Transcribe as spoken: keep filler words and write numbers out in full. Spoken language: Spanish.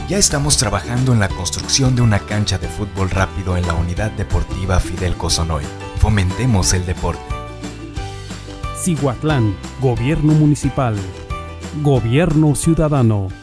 Ya estamos trabajando en la construcción de una cancha de fútbol rápido en la Unidad Deportiva Fidel Cosonoy. Fomentemos el deporte. Cihuatlán, Gobierno Municipal, Gobierno Ciudadano.